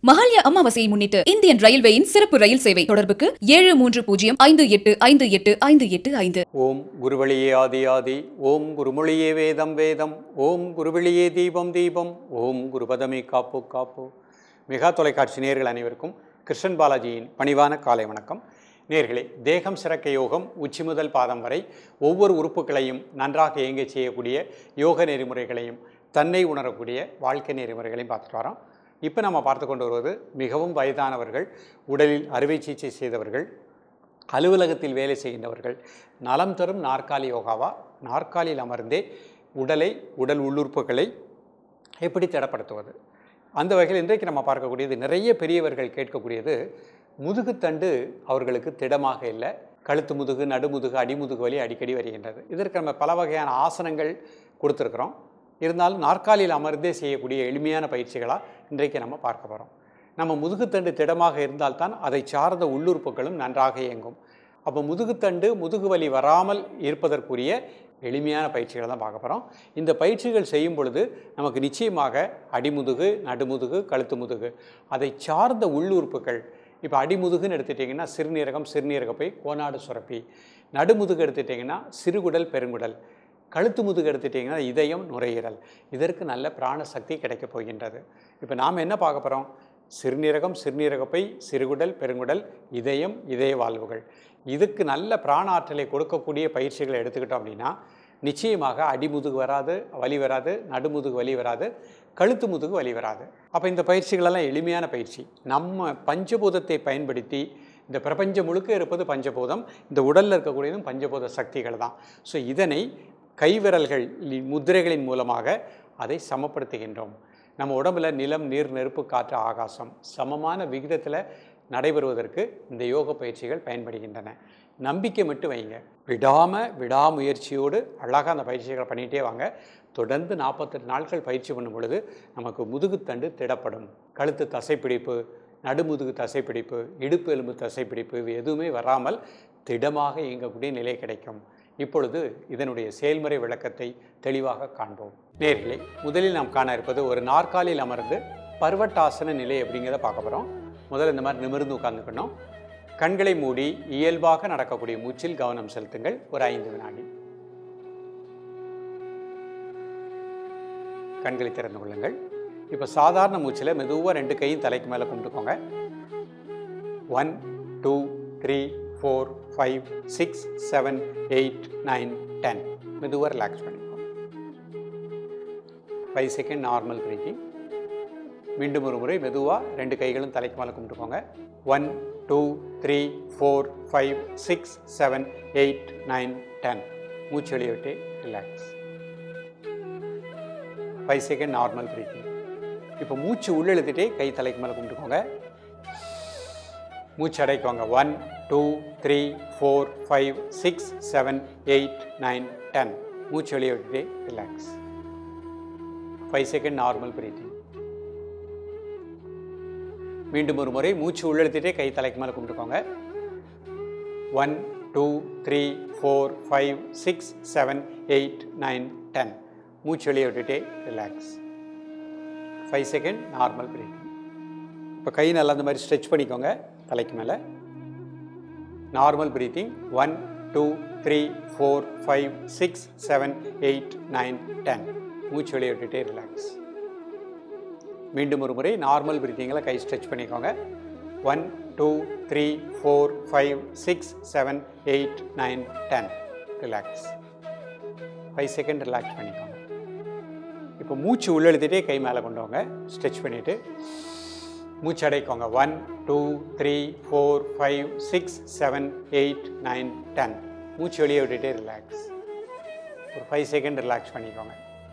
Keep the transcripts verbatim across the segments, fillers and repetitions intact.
மஹாலய அமாவாசையை முன்னிட்டு இந்தியன் ரயில்வேயின் சிறப்பு ரயில் சேவை தொடர்புக்கு ஏழு மூன்று பூஜ்ஜியம் ஐந்து எட்டு ஐந்து எட்டு ஐந்து எட்டு ஐந்து. ஓம் குருவழியே ஆதி ஆதி, ஓம் குருமொழியே வேதம் வேதம், ஓம் குருவழியே தீபம் தீபம், ஓம் குருபதமே காப்பு காப்பு. மெகா தொலைக்காட்சி நேயர்கள் அனைவருக்கும் கிருஷ்ணன் பாலாஜியின் பணிவான காலை வணக்கம். நேயர்களே, தேகம் சிறக்க யோகம் உச்சி முதல் பாதம் வரை ஒவ்வொரு உறுப்புகளையும் நன்றாக இயங்க செய்யக்கூடிய யோக நெறிமுறைகளையும் தன்னை உணரக்கூடிய வாழ்க்கை நெறிமுறைகளையும் பார்த்துட்டு வரோம். இப்போ நம்ம பார்த்து கொண்டு வருவது மிகவும் வயதானவர்கள், உடலில் அறுவை சிகிச்சை செய்தவர்கள், அலுவலகத்தில் வேலை செய்கின்றவர்கள், நலம் தரும் நாற்காலி யோகாவா, நாற்காலியில் அமர்ந்தே உடலை உடல் உள்ளுறுப்புகளை எப்படி திடப்படுத்துவது. அந்த வகையில் இன்றைக்கு நம்ம பார்க்கக்கூடியது, நிறைய பெரியவர்கள் கேட்கக்கூடியது, முதுகுத்தண்டு அவர்களுக்கு திடமாக இல்லை, கழுத்து முதுகு, நடுமுதுகு, அடிமுதுகு வலி அடிக்கடி வருகின்றது. இதற்கு நம்ம பல வகையான ஆசனங்கள் கொடுத்துருக்குறோம். இருந்தாலும் நாற்காலியில் அமர்ந்தே செய்யக்கூடிய எளிமையான பயிற்சிகளாக இன்றைக்கு நம்ம பார்க்க போகிறோம். நம்ம முதுகுத்தண்டு திடமாக இருந்தால்தான் அதை சார்ந்த உள்ளுறுப்புகளும் நன்றாக இயங்கும். அப்போ முதுகுத்தண்டு முதுகு வலி வராமல் இருப்பதற்குரிய எளிமையான பயிற்சிகளை தான் பார்க்க போகிறோம். இந்த பயிற்சிகள் செய்யும் பொழுது நமக்கு நிச்சயமாக அடிமுதுகு, நடுமுதுகு, கழுத்து முதுகு, அதை சார்ந்த உள்ளுறுப்புகள், இப்போ அடிமுதுகுன்னு எடுத்துட்டிங்கன்னா சிறுநீரகம், சிறுநீரகப்பை, கோனாடு சுரப்பி, நடுமுதுகு எடுத்துட்டிங்கன்னா சிறுகுடல், பெருங்குடல், கழுத்து முதுகு எடுத்துட்டிங்கன்னா இதயம், நுரையீரல், இதற்கு நல்ல பிராணசக்தி கிடைக்கப் போகின்றது. இப்போ நாம் என்ன பார்க்க போகிறோம்? சிறுநீரகம், சிறுநீரகப்பை, சிறுகுடல், பெருங்குடல், இதயம், இதய வாழ்வுகள், இதுக்கு நல்ல பிராண ஆற்றலை கொடுக்கக்கூடிய பயிற்சிகளை எடுத்துக்கிட்டோம் அப்படின்னா நிச்சயமாக அடிமுதுகு வராது, வலி வராது, நடுமுதுகு வலி வராது, கழுத்து முதுகு வலி வராது. அப்போ இந்த பயிற்சிகளெல்லாம் எளிமையான பயிற்சி. நம்ம பஞ்சபூதத்தை பயன்படுத்தி, இந்த பிரபஞ்சம் முழுக்க இருப்பது பஞ்சபூதம், இந்த உடலில் இருக்கக்கூடியதும் பஞ்சபூத சக்திகள் தான். ஸோ இதனை கைவிரல்கள் முத்திரைகளின் மூலமாக அதை சமப்படுத்துகின்றோம். நம்ம உடம்புல நிலம், நீர், நெருப்பு, காற்று, ஆகாசம் சமமான விகிதத்தில் நடைபெறுவதற்கு இந்த யோக பயிற்சிகள் பயன்படுகின்றன. நம்பிக்கை மட்டும் வைங்க, விடாமல் விடாமுயற்சியோடு அழகாக அந்த பயிற்சிகளை பண்ணிகிட்டே வாங்க. தொடர்ந்து நாற்பத்தெட்டு நாட்கள் பயிற்சி பண்ணும் பொழுது நமக்கு முதுகுத்தண்டு திடப்படும். கழுத்து தசைப்பிடிப்பு, நடுமுதுகு தசைப்பிடிப்பு, இடுப்பு எலும்பு தசைப்பிடிப்பு, இவை எதுவுமே வராமல் திடமாக இயங்கக்கூடிய நிலை கிடைக்கும். இப்பொழுது இதனுடைய செயல்முறை விளக்கத்தை தெளிவாக காண்போம். நேர்களே, முதலில் நாம் காண இருப்பது ஒரு நாற்காலியில் அமர்ந்து பர்வட்டாசன நிலை அப்படிங்கிறத பார்க்க போகிறோம். முதல்ல இந்த மாதிரி நிமிர்ந்து உட்கார்ந்துக்கணும். கண்களை மூடி இயல்பாக நடக்கக்கூடிய மூச்சில் கவனம் செலுத்துங்கள். ஒரு ஐந்து வினாடி. கண்களை திறந்து கொள்ளுங்கள். இப்போ சாதாரண மூச்சில் மெதுவாக ரெண்டு கையும் தலைக்கு மேலே கும்பிட்டுக்கோங்க. One two three four five six seven eight nine ten. மெதுவாக ரிலாக்ஸ் பண்ணிக்கோங்க. Five second normal breathing. மீண்டும் ஒரு முறை மெதுவாக ரெண்டு கைகளும் தலைக்கு மேலே கும்பிட்டுக்கோங்க. One two three four five six seven eight nine ten. மூச்சு வெளியே விட்டு relax. Five second normal breathing. இப்போ மூச்சு உள்ளெழுத்துட்டே கை தலைக்கு மேலே கும்பிட்டுக்கோங்க. மூச்சு அடைக்கோங்க. One two three four five six seven eight nine ten. மூச்சு வெளியே விட்டுட்டே relax. Five second normal breathing. மீண்டும் ஒரு முறை மூச்சு உள்ளெழுத்துட்டே கை தலைக்கு மேலே கும்பிட்டுக்கோங்க. One two three four five six seven eight nine ten. மூச்சு வெளியே விட்டுட்டே relax. Five second normal breathing. இப்போ கை நல்லா அந்த மாதிரி ஸ்ட்ரெச் பண்ணிக்கோங்க தலைக்கு மேலே. Normal breathing. One two three four five six seven eight nine ten. மூச்சு வெளியே விட்டுட்டே ரிலாக்ஸ். மீண்டும் ஒரு முறை நார்மல் பிரீத்திங்கில் கை ஸ்ட்ரெச் பண்ணிக்கோங்க. One two three four five six seven eight nine ten. Relax. Five second relax பண்ணிக்கோங்க. இப்போ மூச்சு உள்ளெழுத்துட்டே கை மேலே கொண்டு வாங்க. ஸ்ட்ரெச் பண்ணிவிட்டு மூச்சு அடைக்கோங்க. One two three four five six seven eight nine ten. மூச்சு வெளியே விட்டுட்டே ரிலாக்ஸ். ஒரு ஃபைவ் செகண்ட் ரிலாக்ஸ் பண்ணிக்கோங்க.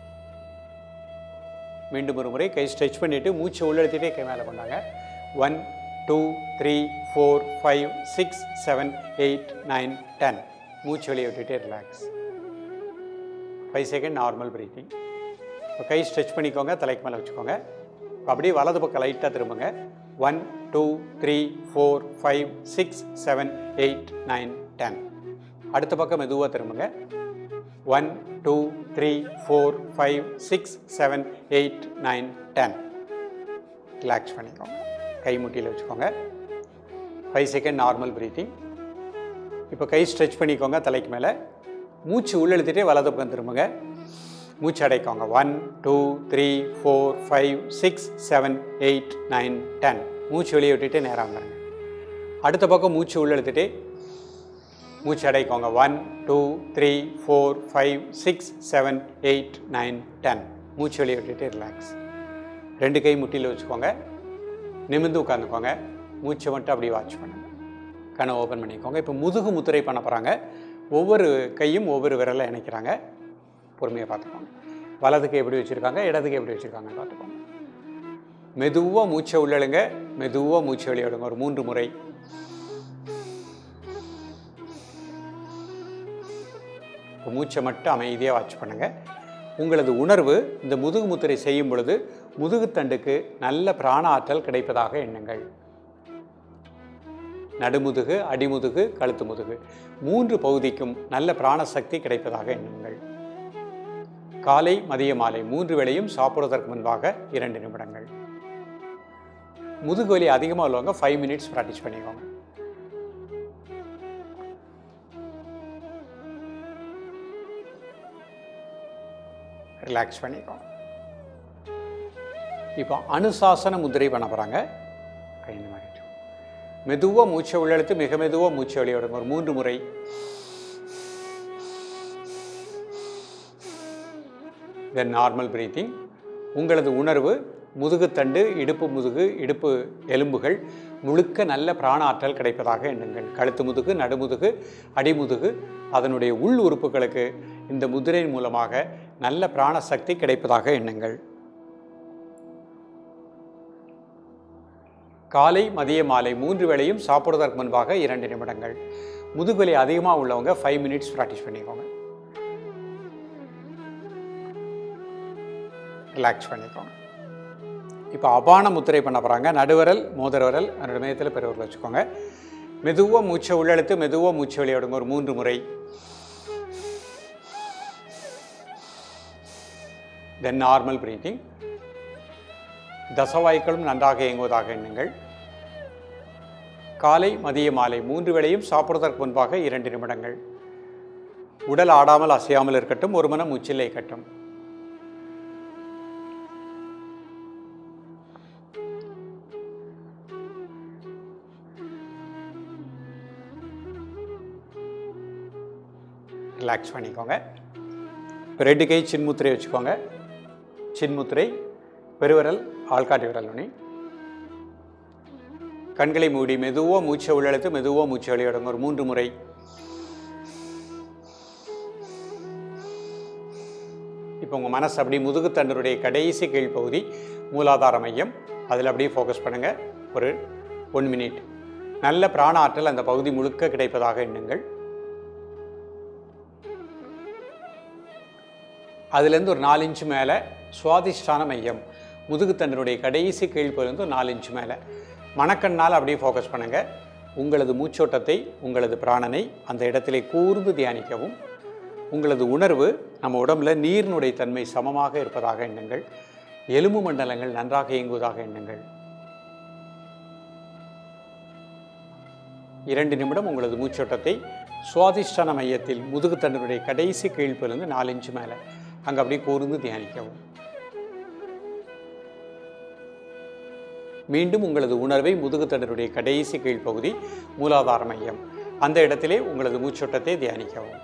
மீண்டும் ஒரு முறை கை ஸ்ட்ரெச் பண்ணிவிட்டு மூச்சு உள்ளெழுத்துட்டே கை மேலே கொண்டாங்க. One two three four five six seven eight nine ten. மூச்சு வெளியே விட்டுட்டே relax. Five second normal breathing. இப்போ கை ஸ்ட்ரெச் பண்ணிக்கோங்க, தலைக்கு மேலே வச்சுக்கோங்க. அப்படியே வலது பக்கம் லைட்டாக திரும்புங்க. One two three four five six seven eight nine ten. அடுத்த பக்கம் மெதுவாக திரும்புங்க. One two three four five six seven eight nine ten. Relax பண்ணிக்கோங்க. கை முட்டியில் வச்சுக்கோங்க. Five second normal breathing. இப்போ கை ஸ்ட்ரெச் பண்ணிக்கோங்க தலைக்கு மேலே. மூச்சு உள்ளெழுத்துட்டே வலது பக்கம் திரும்புங்க. மூச்சு அடைக்கோங்க. One two three four five six seven eight nine ten. மூச்சு வெளியே விட்டுட்டு நேராக வந்துடுங்க. அடுத்த பக்கம் மூச்சு உள்ளெழுத்துட்டே மூச்சு அடைக்கோங்க. One two three four five six seven eight nine ten. மூச்சு வெளியே விட்டுட்டு ரிலாக்ஸ். ரெண்டு கை முட்டியில் வச்சுக்கோங்க. நிமிர்ந்து உட்காந்துக்கோங்க. மூச்சை மட்டும் அப்படியே வாட்ச் பண்ணுங்க. கண்ணை ஓப்பன் பண்ணிக்கோங்க. இப்போ முதுகு முத்திரை பண்ண போகிறாங்க. ஒவ்வொரு கையும் ஒவ்வொரு விரலை இணைக்கிறாங்க. பொறுமையாக பார்த்துக்கோங்க. வலதுக்கு எப்படி வச்சுருக்காங்க, இடதுக்கு எப்படி வச்சுருக்காங்க பார்த்துக்கோங்க. மெதுவாக மூச்சை உள்ளெழுங்க, மெதுவாக மூச்சை வெளியிடுங்க. ஒரு மூன்று முறை. இப்போ மூச்சை மட்டும் அமைதியாக வாட்ச் பண்ணுங்கள். உங்களது உணர்வு இந்த முதுகு முத்திரை செய்யும் பொழுது முதுகுத்தண்டுக்கு நல்ல பிராண ஆற்றல் கிடைப்பதாக எண்ணுங்கள். நடுமுதுகு, அடிமுதுகு, கழுத்து முதுகு மூன்று பகுதிக்கும் நல்ல பிராணசக்தி கிடைப்பதாக எண்ணுங்கள். காலை மதிய மாலை மூன்று வேளையும் சாப்பிடுவதற்கு முன்பாக இரண்டு நிமிடங்கள். முதுகு வலி அதிகமாக உள்ளவங்க ஃபைவ் மினிட்ஸ் ப்ராக்டிஸ் பண்ணிக்கோங்க. ரிலாக்ஸ் பண்ணிக்கோங்க. இப்போ அனுசாசன முத்திரை பண்ண போகிறாங்க. கை இந்த மாதிரி மெதுவாக மூச்சை உள்ளெழுத்து மிக மெதுவாக மூச்சை வெளியிடுங்க. ஒரு மூன்று முறை. Then normal breathing. உங்களது உணர்வு முதுகுத்தண்டு, இடுப்பு முதுகு, இடுப்பு எலும்புகள் முழுக்க நல்ல பிராண ஆற்றல் கிடைப்பதாக எண்ணுங்கள். கழுத்து முதுகு, நடுமுதுகு, அடிமுதுகு அதனுடைய உள் உறுப்புகளுக்கு இந்த முதிரையின் மூலமாக நல்ல பிராண சக்தி கிடைப்பதாக எண்ணுங்கள். காலை மதிய மாலை மூன்று வேளையும் சாப்பிடுவதற்கு முன்பாக இரண்டு நிமிடங்கள். முதுகுவலி அதிகமாக உள்ளவங்க ஃபைவ் மினிட்ஸ் ப்ராக்டிஸ் பண்ணிக்கோங்க. ரிலாக்ஸ் பண்ணிக்கோங்க. இப்போ அபான முத்திரை பண்ண போகிறாங்க. நடுவரல், மோதிர விரல் அதனுடைய மையத்தில் பெருவரல் வச்சுக்கோங்க. மெதுவாக மூச்சை உள்ளெழுத்து மெதுவாக மூச்சை வெளியிடுங்க. ஒரு மூன்று முறை. Then normal breathing. தசவாய்க்களும் நன்றாக இயங்குவதாக எண்ணுங்கள். காலை மதிய மாலை மூன்று வேளையும் சாப்பிடுவதற்கு முன்பாக இரண்டு நிமிடங்கள். உடல் ஆடாமல் அசையாமல் இருக்கட்டும். ஒரு மனம் மூச்சில் இருக்கட்டும். ரிலாக்ஸ் பண்ணிக்கோங்க. இப்போ ரெண்டு கை சின்முத்திரை வச்சுக்கோங்க. சின்முத்திரை, பெருவிரல், ஆள்காட்டி விரல் நுனி. கண்களை மூடி மெதுவாக மூச்சை உள்ளெழுத்து மெதுவாக மூச்சை வெளியிடுங்க. ஒரு மூன்று முறை. இப்போ உங்கள் மனசு அப்படி முதுகுத்தண்டருடைய கடைசி கீழ்ப்பகுதி மூலாதார மையம், அதில் அப்படியே ஃபோக்கஸ் பண்ணுங்கள். ஒரு ஒன் மினிட். நல்ல பிராண ஆற்றல் அந்த பகுதி முழுக்க கிடைப்பதாக எண்ணுங்கள். அதுலேருந்து ஒரு நாலு இன்ச்சு மேலே சுவாதிஷ்டான மையம், முதுகுத்தண்டனுடைய கடைசி கீழ்ப்பகுதியிலிருந்து ஒரு நாலு இன்ச்சு மேலே மனக்கண்ணால் அப்படியே ஃபோக்கஸ் பண்ணுங்கள். உங்களது மூச்சோட்டத்தை, உங்களது பிராணனை அந்த இடத்திலே கூர்ந்து தியானிக்கவும். உங்களது உணர்வு நம்ம உடம்புல நீரினுடைய தன்மை சமமாக இருப்பதாக எண்ணுங்கள். எலும்பு மண்டலங்கள் நன்றாக இயங்குவதாக எண்ணுங்கள். இரண்டு நிமிடம் உங்களது மூச்சோட்டத்தை சுவாதிஷ்டான மையத்தில் முதுகுத்தண்டனுடைய கடைசி கீழ்ப்பிலிருந்து நாலு இன்ச்சு மேலே அங்கே அப்படியே கூர்ந்து தியானிக்கவும். மீண்டும் உங்களது உணர்வை முதுகுத்தண்டனுடைய கடைசி கீழ்ப்பகுதி மூலாதார மையம் அந்த இடத்திலே உங்களது மூச்சோட்டத்தை தியானிக்கவும்.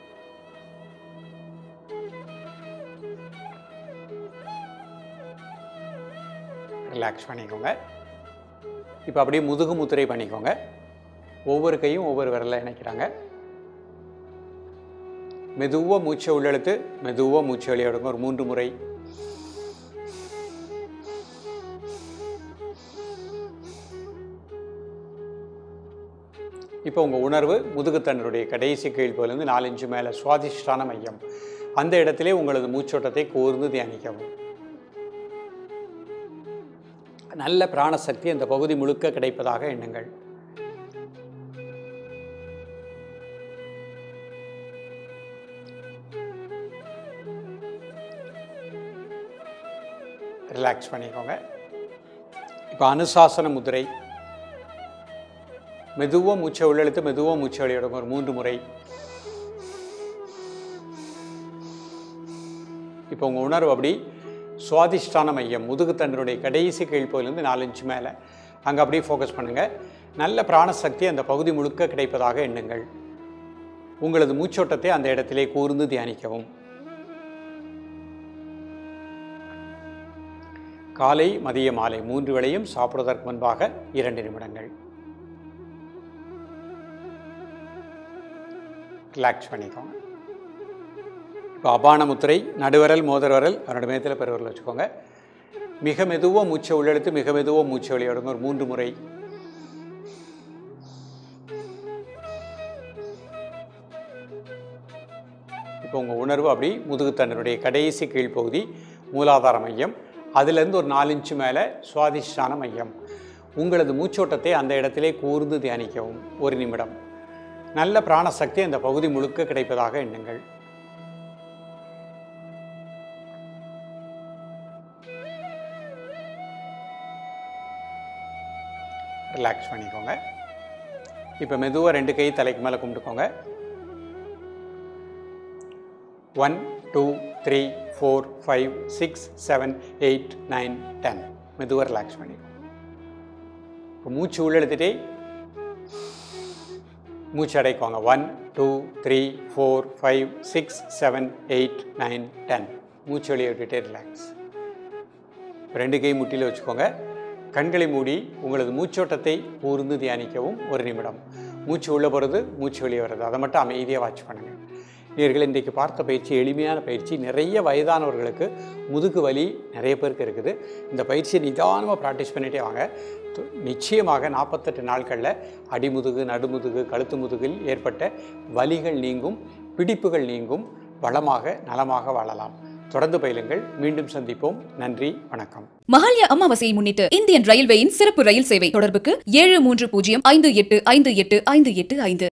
ரிலாக்ஸ் பண்ணிக்கோங்க. இப்போ அப்படியே முதுகு முத்திரை பண்ணிக்கோங்க. ஒவ்வொரு கையும் ஒவ்வொரு விரலில் இணைக்கிறாங்க. மெதுவாக மூச்சை உள்ளெழுத்து மெதுவாக மூச்சை வெளியிடுங்க. ஒரு மூன்று முறை. இப்போ உங்கள் உணர்வு முதுகுத்தண்டனுடைய கடைசி கீழ்ப்பகுதியிலிருந்து நாலு இன்ச்சு மேலே சுவாதிஷ்டான மையம் அந்த இடத்திலே உங்களது மூச்சோட்டத்தை கூர்ந்து தியானிக்கவும். நல்ல பிராணசக்தி அந்த பகுதி முழுக்க கிடைப்பதாக எண்ணுங்கள். ரிலாக்ஸ் பண்ணிக்கோங்க. இப்போ இப்போ அனுசாசன முதிரை. மெதுவாக மூச்சை உள்ளெழுத்து மெதுவாக மூச்சை வெளியிடும் ஒரு மூன்று முறை. இப்போ உங்கள் உணர்வு அப்படி சுவாதிஷ்டான மையம் முதுகுத்தண்டனுடைய கடைசி கீழ்ப்பகுதியிலேருந்து நாலு இன்ச்சு மேலே அங்கே அப்படியே ஃபோக்கஸ் பண்ணுங்கள். நல்ல பிராணசக்தி அந்த பகுதி முழுக்க கிடைப்பதாக எண்ணுங்கள். உங்களது மூச்சோட்டத்தை அந்த இடத்திலே கூர்ந்து தியானிக்கவும். காலை மதிய மாலை மூன்று வேளையும் சாப்பிடுவதற்கு முன்பாக இரண்டு நிமிடங்கள் ரிலாக்ஸ் பண்ணிக்கோங்க. இப்போ அபான முத்திரை, நடுவரல் மோதிர வரல் அவரோட மேத்தில் பெருவரல் வச்சுக்கோங்க. மிக மெதுவாக மூச்சை உள்ளெழுத்து மிக மெதுவாக மூச்சை வெளியிடுங்க ஒரு மூன்று முறை. இப்போ உங்கள் உணர்வு அப்படி முதுகுத்தண்டனுடைய கடைசி கீழ்ப்பகுதி மூலாதார மையம், அதிலிருந்து ஒரு நாலு இன்ச்சு மேலே சுவாதிஷ்டான மையம். உங்களது மூச்சோட்டத்தை அந்த இடத்திலே கூர்ந்து தியானிக்கவும் ஒரு நிமிடம். நல்ல பிராணசக்தி அந்த பகுதி முழுக்க கிடைப்பதாக எண்ணுங்கள். ரிலாக்ஸ் பண்ணிக்கோங்க. இப்போ மெதுவாக ரெண்டு கை தலைக்கு மேலே கும்பிட்டுக்கோங்க. One two three four five six seven eight nine ten. மெதுவாக ரிலாக்ஸ் பண்ணிக்கோங்க. இப்போ மூச்சு உள்ளெழுத்துட்டே மூச்சு அடைக்குவாங்க. One two three four five six seven eight nine ten. மூச்சு வெளியே விட்டுட்டே ரிலாக்ஸ். ரெண்டு கை முட்டியில் வச்சுக்கோங்க. கண்களை மூடி உங்களது மூச்சோட்டத்தை கூர்ந்து தியானிக்கவும் ஒரு நிமிடம். மூச்சு உள்ளே போகிறது மூச்சு வெளியே வர்றது அதை மட்டும் அமைதியாக வாட்ச் பண்ணுங்கள். நீங்கள் இன்றைக்கு பார்த்த பயிற்சி எளிமையான பயிற்சி. நிறைய வயதானவர்களுக்கு முதுகு வலி நிறைய பேருக்கு இருக்குது. இந்த பயிற்சியை நிதானமாக ப்ராக்டிஸ் பண்ணிகிட்டே வாங்க. நிச்சயமாக நாற்பத்தெட்டு நாட்களில் அடிமுதுகு நடுமுதுகு கழுத்து முதுகில் ஏற்பட்ட வலிகள் நீங்கும், பிடிப்புகள் நீங்கும், வளமாக நலமாக வாழலாம். தொடர்ந்து பயிலுங்கள். மீண்டும் சந்திப்போம். நன்றி, வணக்கம். மஹாலய அமாவாசையை முன்னிட்டு இந்தியன் ரயில்வேயின் சிறப்பு ரயில் சேவை. தொடர்புக்கு ஏழு மூன்று பூஜ்ஜியம் ஐந்து எட்டு ஐந்து எட்டு ஐந்து எட்டு ஐந்து.